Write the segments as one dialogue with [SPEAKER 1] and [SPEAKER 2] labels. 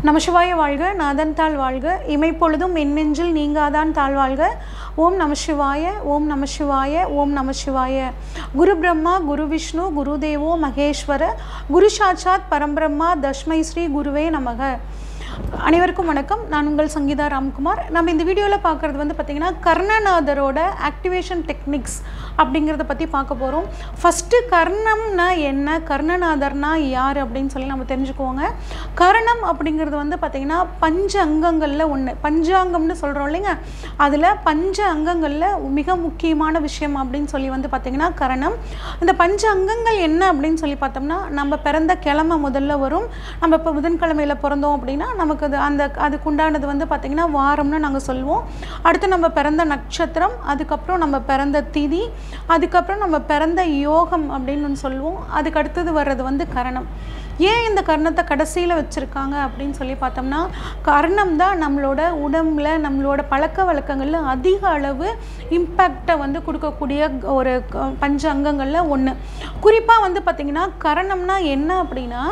[SPEAKER 1] நமசிவாய வாழ்க, நாதன் தாழ் வாழ்க, இமைப்பொழுதும் எண்ணெஞ்சில் நீங்காதான் தாழ்வாழ்க. ஓம் நமசிவாய, ஓம் நமசிவாய, ஓம் நமசிவாய. குரு பிரம்மா, குரு விஷ்ணு, குரு தேவோ மகேஸ்வர, குரு சாட்சாத் பரம்பிரம்மா, தஸ்மை ஸ்ரீ குருவே நமக. அனைவருக்கும் வணக்கம். நான் உங்கள் சங்கீதா ராம்குமார். நம்ம இந்த வீடியோவில் பார்க்குறது பார்த்திங்கன்னா கர்ணநாதரோட ஆக்டிவேஷன் டெக்னிக்ஸ் அப்படிங்கிறத பற்றி பார்க்க போகிறோம். ஃபஸ்ட்டு கர்ணம்னா என்ன, கர்ணநாதர்னா யார் அப்படின்னு சொல்லி நம்ம தெரிஞ்சுக்குவோங்க. கர்ணம் அப்படிங்கிறது பார்த்திங்கன்னா பஞ்ச அங்கங்களில் ஒன்று, பஞ்சாங்கம்னு சொல்கிறோம் இல்லைங்க, அதில் பஞ்ச அங்கங்களில் மிக முக்கியமான விஷயம் அப்படின்னு சொல்லி பார்த்திங்கன்னா கர்ணம். இந்த பஞ்ச அங்கங்கள் என்ன அப்படின்னு சொல்லி பார்த்தோம்னா, நம்ம பிறந்த கிழமை முதல்ல வரும். நம்ம இப்போ புதன்கிழமையில் பிறந்தோம் அப்படின்னா நமக்கு அதுக்குண்டானது பார்த்திங்கன்னா வாரம்னு நாங்கள் சொல்லுவோம். அடுத்து நம்ம பிறந்த நட்சத்திரம், அதுக்கப்புறம் நம்ம பிறந்த திதி, அதுக்கப்புறம் நம்ம பிறந்த யோகம் அப்படின்னு சொல்லுவோம். அதுக்கு அடுத்தது வர்றது கரணம். ஏன் இந்த கர்ணத்தை கடைசியில் வச்சுருக்காங்க அப்படின்னு சொல்லி பார்த்தோம்னா, கர்ணம் தான் நம்மளோட உடம்புல நம்மளோட பழக்க வழக்கங்களில் அதிக அளவு இம்பேக்டை கொடுக்கக்கூடிய ஒரு பஞ்ச அங்கங்களில் ஒன்று. குறிப்பாக பார்த்திங்கன்னா கர்ணம்னா என்ன அப்படின்னா,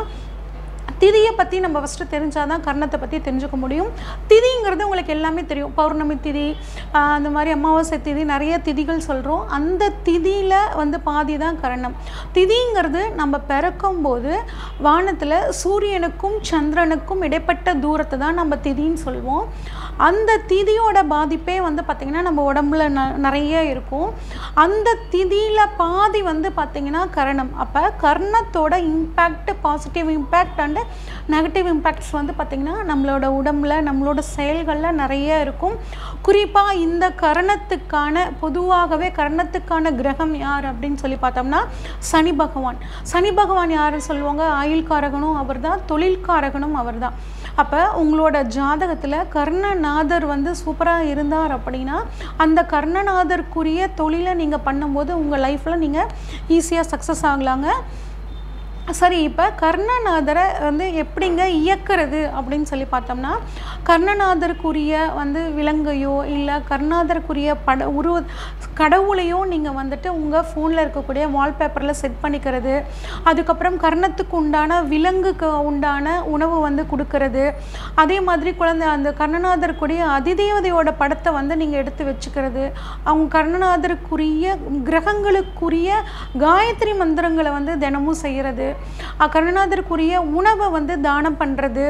[SPEAKER 1] திதியை பற்றி நம்ம ஃபஸ்ட்டு தெரிஞ்சால் தான் கர்ணத்தை பற்றி தெரிஞ்சுக்க முடியும். திதிங்கிறது உங்களுக்கு எல்லாமே தெரியும். பௌர்ணமி திதி, அந்த மாதிரி அமாவாசை திதி, நிறைய திதிகள் சொல்கிறோம். அந்த திதியில் பாதி தான் கர்ணம். திதிங்கிறது நம்ம பிறக்கும்போது வானத்தில் சூரியனுக்கும் சந்திரனுக்கும் இடைப்பட்ட தூரத்தை தான் நம்ம திதின்னு சொல்லுவோம். அந்த திதியோட பாதிப்பே பார்த்திங்கன்னா நம்ம உடம்புல நிறைய இருக்கும். அந்த திதியில் பாதி பார்த்திங்கன்னா கர்ணம். அப்போ கர்ணத்தோட impact, positive impact and negative impacts பார்த்திங்கன்னா நம்மளோட உடம்புல நம்மளோட செயல்களில் நிறைய இருக்கும். குறிப்பாக இந்த கர்ணத்துக்கான பொதுவாகவே கர்ணத்துக்கான கிரகம் யார் அப்படின்னு சொல்லி பார்த்தோம்னா சனி பகவான். சனி பகவான் யாருன்னு சொல்லுவாங்க, ஆயுள்காரகனும் அவர் தான், தொழில்காரகனும் அவர் தான். அப்போ உங்களோட ஜாதகத்தில் கர்ணநாதர் சூப்பராக இருந்தார் அப்படின்னா அந்த கர்ணநாதருக்குரிய தொழிலை நீங்கள் பண்ணும்போது உங்கள் லைஃப்பில் நீங்கள் ஈஸியாக சக்ஸஸ் ஆகலாங்க. சரி, இப்போ கர்ணநாதரை எப்படிங்க இயக்கிறது அப்படின்னு சொல்லி பார்த்தோம்னா, கர்ணநாதருக்குரிய விலங்கையோ இல்லை கர்ணநாதருக்குரிய கடவுளையோ நீங்கள் உங்கள் ஃபோனில் இருக்கக்கூடிய வால்பேப்பரில் செட் பண்ணிக்கிறது. அதுக்கப்புறம் கர்ணத்துக்கு உண்டான விலங்குக்கு உண்டான உணவு கொடுக்கறது. அதே மாதிரி அந்த கர்ணநாதருக்குரிய அதிதேவதையோட படத்தை நீங்கள் எடுத்து வச்சுக்கிறது. அவங்க கர்ணநாதருக்குரிய கிரகங்களுக்குரிய காயத்ரி மந்திரங்களை தினமும் செய்கிறது. கர்ணநாதருக்குரிய உணவை தானம் பண்ணுறது.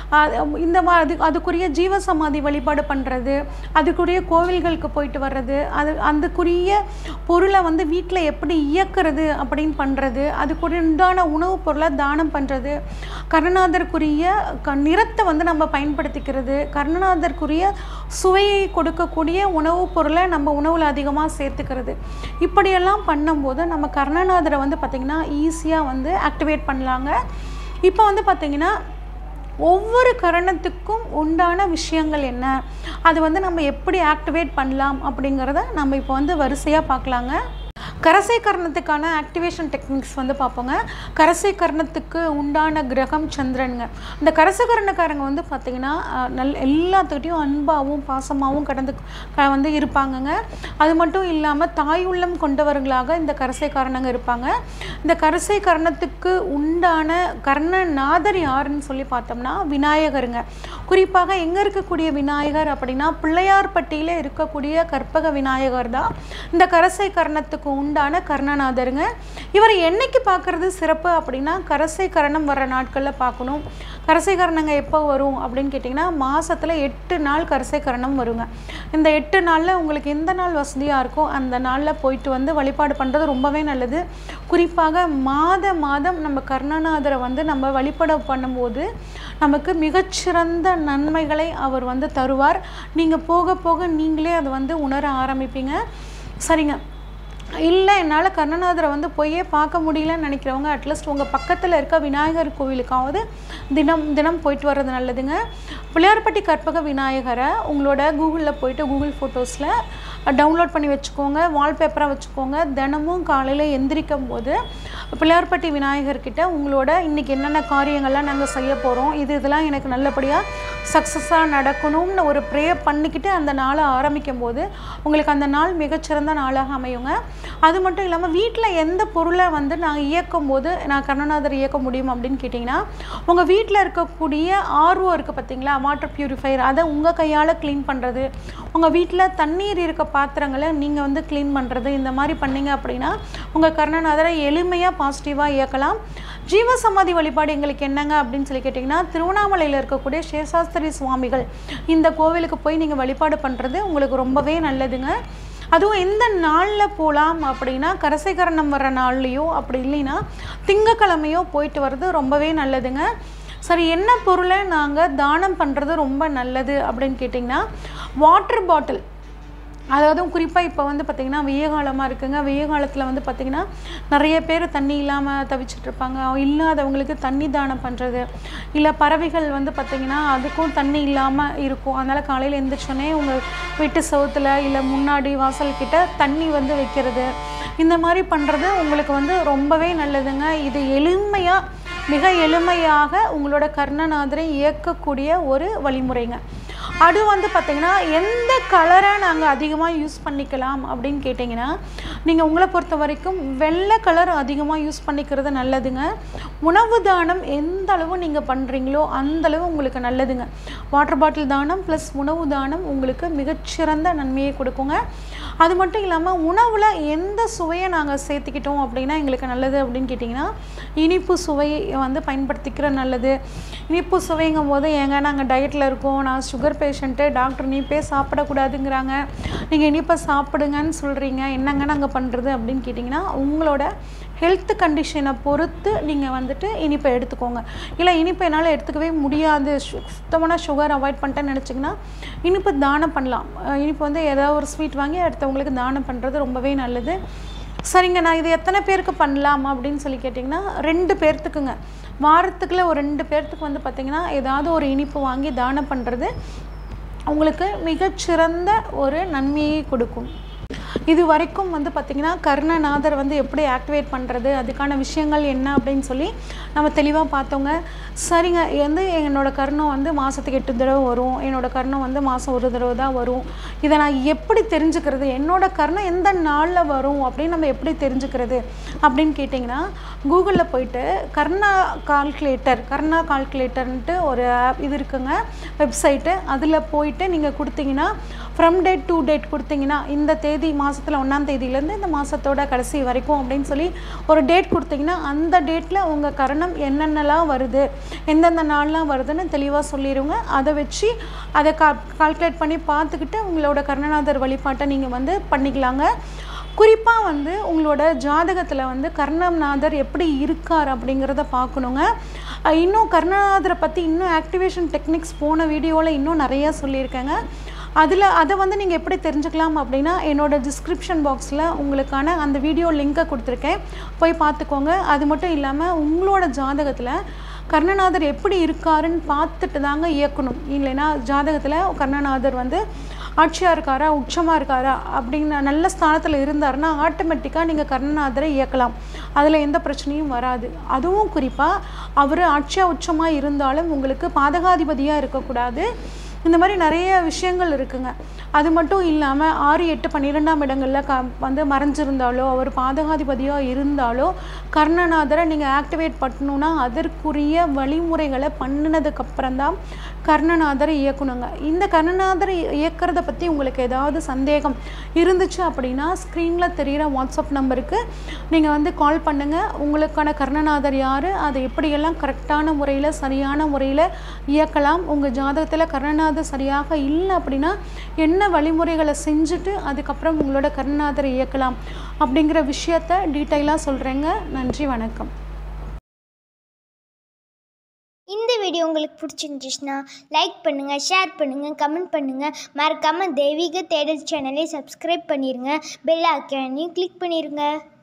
[SPEAKER 1] இந்த அதுக்குரிய ஜீவசமாதி வழிபாடு பண்ணுறது, அதுக்குரிய கோவில்களுக்கு போயிட்டு வர்றது, அதுக்குரிய பொருளை வீட்டில் எப்படி இயக்கிறது அப்படின்னு பண்ணுறது, அதுக்குரிய உண்டான உணவுப் பொருளை தானம் பண்ணுறது, கர்ணநாதருக்குரிய நிறத்தை நம்ம பயன்படுத்திக்கிறது, கர்ணநாதருக்குரிய சுவையை கொடுக்கக்கூடிய உணவுப் பொருளை நம்ம உணவில் அதிகமாக சேர்த்துக்கிறது. இப்படியெல்லாம் பண்ணும்போது நம்ம கர்ணநாதரை பார்த்திங்கன்னா ஈஸியாக ஆக்டிவேட் பண்ணலாங்க. இப்போ பார்த்திங்கன்னா ஒவ்வொரு கரணத்துக்கும் உண்டான விஷயங்கள் என்ன, அது நம்ம எப்படி ஆக்டிவேட் பண்ணலாம் அப்படிங்கிறத நம்ம இப்போ வரிசையாக பார்க்கலாங்க. கரசை கர்ணத்துக்கான ஆக்டிவேஷன் டெக்னிக்ஸ் பார்ப்போங்க. கரசை கர்ணத்துக்கு உண்டான கிரகம் சந்திரனுங்க. இந்த கரசை கர்ணக்காரங்க பார்த்திங்கன்னா எல்லாத்துக்கிட்டையும் அன்பாகவும் பாசமாகவும் கடந்து இருப்பாங்கங்க. அது மட்டும் இல்லாமல் தாய் உள்ளம் கொண்டவர்களாக இந்த கரசை கர்ணங்க இருப்பாங்க. இந்த கரசை கர்ணத்துக்கு உண்டான கர்ணநாதர் யாருன்னு சொல்லி பார்த்தோம்னா விநாயகருங்க. குறிப்பாக எங்கே இருக்கக்கூடிய விநாயகர் அப்படின்னா பிள்ளையார்பட்டியில் இருக்கக்கூடிய கற்பக விநாயகர் தான் இந்த கரசை கர்ணத்துக்கு உண்டான கர்ணநாதருங்க. இவர் என்னைக்கு பார்க்குறது சிறப்பு அப்படின்னா கரசை கரணம் வர்ற நாட்களில் பார்க்கணும். கரசை கரணங்க எப்போ வரும் அப்படின்னு கேட்டிங்கன்னா மாதத்தில் 8 நாள் கரசை கரணம் வருங்க. இந்த 8 நாளில் உங்களுக்கு எந்த நாள் வசதியாக இருக்கோ அந்த நாளில் போயிட்டு வழிபாடு பண்ணுறது ரொம்பவே நல்லது. குறிப்பாக மாதம் நம்ம கர்ணநாதரை நம்ம வழிபாடு பண்ணும்போது நமக்கு மிகச்சிறந்த நன்மைகளை அவர் தருவார். நீங்கள் போக போக நீங்களே அதை உணர ஆரம்பிப்பீங்க. சரிங்க, இல்லை என்னால் கர்ணநாதரை போயே பார்க்க முடியலன்னு நினைக்கிறவங்க அட்லீஸ்ட் உங்கள் பக்கத்தில் இருக்க விநாயகர் கோவிலுக்காவது தினம் போயிட்டு வர்றது நல்லதுங்க. பிள்ளையார்பட்டி கற்பக விநாயகரை உங்களோட கூகுளில் போயிட்டு கூகுள் ஃபோட்டோஸில் டவுன்லோட் பண்ணி வச்சுக்கோங்க, வால்பேப்பராக வச்சுக்கோங்க. தினமும் காலையில் எந்திரிக்கும் போது பிள்ளையார்பட்டி விநாயகர்கிட்ட உங்களோட இன்றைக்கி என்னென்ன காரியங்கள்லாம் நாங்கள் செய்ய போகிறோம், இதெல்லாம் எனக்கு நல்லபடியாக சக்ஸஸாக நடக்கணும்னு ஒரு ப்ரேயர் பண்ணிக்கிட்டு அந்த நாளை ஆரம்பிக்கும் போது உங்களுக்கு அந்த நாள் மிகச்சிறந்த நாளாக அமையுங்க. அது மட்டும் இல்லாமல் வீட்டில் எந்த பொருளை வந்து நாங்கள் இயக்கும் போது நான் கருணாநாதர் இயக்க முடியும் அப்படின்னு கேட்டிங்கன்னா, உங்கள் வீட்டில் இருக்கக்கூடிய ஆர்ஓ இருக்குது பார்த்தீங்களா, வாட்டர் ப்யூரிஃபையர், அதை உங்கள் கையால் க்ளீன் பண்ணுறது, உங்கள் வீட்டில் தண்ணீர் இருக்க பாத்திரங்களை நீங்கள் வந்து க்ளீன் பண்ணுறது, இந்த மாதிரி பண்ணிங்க அப்படின்னா உங்கள் கருணாநாதரை எளிமையாக பாசிட்டிவாக இயக்கலாம். ஜீவசமாதி வழிபாடு எங்களுக்கு என்னங்க அப்படின்னு சொல்லி கேட்டிங்கன்னா, திருவண்ணாமலையில் இருக்கக்கூடிய சேஷாஸ்திரி சுவாமிகள் இந்த கோவிலுக்கு போய் நீங்கள் வழிபாடு பண்ணுறது உங்களுக்கு ரொம்பவே நல்லதுங்க. அதுவும் எந்த நாளில் போகலாம் அப்படின்னா, கரசைகரணம் வர நாள்லையோ அப்படி இல்லைன்னா திங்கக்கிழமையோ போயிட்டு வர்றது ரொம்பவே நல்லதுங்க. சரி, என்ன பொருளை நாங்கள் தானம் பண்ணுறது ரொம்ப நல்லது அப்படின்னு கேட்டிங்கன்னா, வாட்டர் பாட்டில். அதாவது குறிப்பாக இப்போ வந்து பார்த்திங்கன்னா வெய்ய காலமாக இருக்குங்க. வெய்ய காலத்தில் வந்து பார்த்திங்கன்னா நிறைய பேர் தண்ணி இல்லாமல் தவிச்சிட்ருப்பாங்க. இல்லாதவங்களுக்கு தண்ணி தானம் பண்ணுறது, இல்லை பறவைகள் வந்து பார்த்திங்கன்னா அதுக்கும் தண்ணி இல்லாமல் இருக்கும். அதனால் காலையில் எழுந்திரிச்சோன்னே உங்கள் வீட்டு சவுத்தில் இல்லை முன்னாடி வாசல்கிட்ட தண்ணி வந்து வைக்கிறது, இந்த மாதிரி பண்ணுறது உங்களுக்கு வந்து ரொம்பவே நல்லதுங்க. இது எளிமையாக, மிக எளிமையாக உங்களோட கருணாநாதரை இயக்கக்கூடிய ஒரு வழிமுறைங்க. அது வந்து பார்த்திங்கன்னா எந்த கலரை நாங்கள் அதிகமாக யூஸ் பண்ணிக்கலாம் அப்படின்னு கேட்டிங்கன்னா, நீங்கள் உங்களை பொறுத்த வரைக்கும் வெள்ளை கலர் அதிகமாக யூஸ் பண்ணிக்கிறது நல்லதுங்க. உணவு தானம் எந்த அளவு நீங்கள் பண்ணுறீங்களோ அந்தளவு உங்களுக்கு நல்லதுங்க. வாட்டர் பாட்டில் தானம் ப்ளஸ் உணவு தானம் உங்களுக்கு மிகச்சிறந்த நன்மையை கொடுக்குங்க. அது மட்டும் இல்லாமல் உணவில் எந்த சுவையை நாங்கள் சேர்த்துக்கிட்டோம் அப்படின்னா எங்களுக்கு நல்லது அப்படின்னு கேட்டிங்கன்னா, இனிப்பு சுவையை வந்து பயன்படுத்திக்கிற நல்லது. இனிப்பு சுவைங்கும் போது ஏங்க நாங்கள் டயட்டில் இருக்கோம், நான் சுகர் பேஷண்ட்டு, டாக்டர் இனிப்பே சாப்பிடக்கூடாதுங்கிறாங்க, நீங்கள் இனிப்பை சாப்பிடுங்கன்னு சொல்கிறீங்க, என்னங்க நாங்கள் பண்ணுறது அப்படின்னு கேட்டிங்கன்னா, உங்களோட ஹெல்த் கண்டிஷனை பொறுத்து நீங்கள் வந்துட்டு இனிப்பை எடுத்துக்கோங்க. இல்லை இனிப்பை என்னால் எடுத்துக்கவே முடியாது, சுத்தமான சுகர் அவாய்ட் பண்ணிட்டேன்னு நினச்சிங்கன்னா இனிப்பு தானம் பண்ணலாம். இனிப்பு வந்து ஏதாவது ஒரு ஸ்வீட் வாங்கி அடுத்தவங்களுக்கு தானம் பண்ணுறது ரொம்பவே நல்லது. சரிங்க, நான் இது எத்தனை பேருக்கு பண்ணலாம் அப்படின்னு சொல்லி கேட்டிங்கன்னா, 2 பேர்த்துக்குங்க. வாரத்துக்குள்ள ஒரு 2 பேர்த்துக்கு வந்து பார்த்திங்கன்னா ஏதாவது ஒரு இனிப்பு வாங்கி தானம் பண்ணுறது உங்களுக்கு மிகச்சிறந்த ஒரு நன்மையை கொடுக்கும். இது வரைக்கும் வந்து பார்த்திங்கன்னா கருணாநாதர் வந்து எப்படி ஆக்டிவேட் பண்ணுறது, அதுக்கான விஷயங்கள் என்ன அப்படின்னு சொல்லி நம்ம தெளிவாக பார்த்தோங்க. சரிங்க, வந்து என்னோடய கருணம் வந்து மாதத்துக்கு 8 தடவை வரும், என்னோடய கருணம் வந்து மாதம் 1 தடவை தான் வரும், இதை நான் எப்படி தெரிஞ்சுக்கிறது, என்னோடய கருணம் எந்த நாளில் வரும் அப்படின்னு நம்ம எப்படி தெரிஞ்சுக்கிறது அப்படின்னு கேட்டிங்கன்னா, கூகுளில் போயிட்டு கர்ணா கால்குலேட்டர்ன்ட்டு ஒரு ஆப் இது இருக்குங்க, வெப்சைட்டு. அதில் போயிட்டு நீங்கள் கொடுத்தீங்கன்னா ஃப்ரம் டேட் டு டேட் கொடுத்தீங்கன்னா, இந்த தேதி மாதத்தில் 1ஆம் தேதியிலேருந்து இந்த மாதத்தோட கடைசி வரைக்கும் அப்படின்னு சொல்லி ஒரு டேட் கொடுத்தீங்கன்னா, அந்த டேட்டில் உங்கள் கரணம் என்னென்னலாம் வருது, எந்தெந்த நாள்லாம் வருதுன்னு தெளிவாக சொல்லிடுங்க. அதை வச்சு அதை கால்குலேட் பண்ணி பார்த்துக்கிட்டு உங்களோட கருணாநாதர் வழிபாட்டை நீங்கள் வந்து பண்ணிக்கலாங்க. குறிப்பாக வந்து உங்களோட ஜாதகத்தில் வந்து கருணாநாதர் எப்படி இருக்கார் அப்படிங்கிறத பார்க்கணுங்க. இன்னும் கருணாநாதரை பற்றி இன்னும் ஆக்டிவேஷன் டெக்னிக்ஸ் போன வீடியோவில் இன்னும் நிறையா சொல்லியிருக்கேங்க. அதை வந்து நீங்கள் எப்படி தெரிஞ்சுக்கலாம் அப்படின்னா, என்னோடய டிஸ்கிரிப்ஷன் பாக்ஸில் உங்களுக்கான அந்த வீடியோ லிங்க்கை கொடுத்துருக்கேன், போய் பார்த்துக்கோங்க. அது மட்டும் இல்லாமல் உங்களோட ஜாதகத்தில் கருணாநாதர் எப்படி இருக்காருன்னு பார்த்துட்டு தாங்க இயக்கணும். இல்லைன்னா ஜாதகத்தில் கருணாநாதர் வந்து ஆட்சியாக இருக்காரா, உச்சமாக இருக்காரா அப்படின்னு நல்ல ஸ்தானத்தில் இருந்தாருன்னா ஆட்டோமேட்டிக்காக நீங்கள் கருணாநாதரை இயக்கலாம், அதில் எந்த பிரச்சனையும் வராது. அதுவும் குறிப்பாக அவர் ஆட்சியாக உச்சமாக இருந்தாலும் உங்களுக்கு பாதகாதிபதியாக இருக்கக்கூடாது. இந்த மாதிரி நிறைய விஷயங்கள் இருக்குங்க. அது மட்டும் இல்லாமல் 6, 8, 12ஆம் இடங்களில் வந்து மறைஞ்சிருந்தாலோ அவர் பாதகாதிபதியாக இருந்தாலோ கருணாநாதரை நீங்கள் ஆக்டிவேட் பண்ணணுன்னா அதற்குரிய வழிமுறைகளை பண்ணினதுக்கப்புறம் தான் கருணாநாதரை இயக்கணுங்க. இந்த கருணாநாதரை இயக்கிறத பற்றி உங்களுக்கு ஏதாவது சந்தேகம் இருந்துச்சு அப்படின்னா ஸ்க்ரீனில் தெரிகிற வாட்ஸ்அப் நம்பருக்கு நீங்கள் வந்து கால் பண்ணுங்கள். உங்களுக்கான கருணாநாதர் யார், அதை எப்படியெல்லாம் கரெக்டான முறையில் சரியான முறையில் இயக்கலாம், உங்கள் ஜாதகத்தில் கருணாநாதர் சரியாக இல்லை அப்படின்னா என்ன வழிமுறைகளை செஞ்சுட்டு அதுக்கப்புறம் உங்களோட கருணாநாதரை இயக்கலாம் அப்படிங்கிற விஷயத்தை டீட்டெயிலாக சொல்கிறேங்க. நன்றி, வணக்கம்.
[SPEAKER 2] இந்த வீடியோ உங்களுக்கு பிடிச்சிருந்துச்சுன்னா லைக் பண்ணுங்கள், ஷேர் பண்ணுங்கள், கமெண்ட் பண்ணுங்கள். மறக்காமல் தெய்வீக தேடல் சேனலை சப்ஸ்கிரைப் பண்ணிடுங்க. பெல் ஐக்கானையும் கிளிக் பண்ணிடுங்க.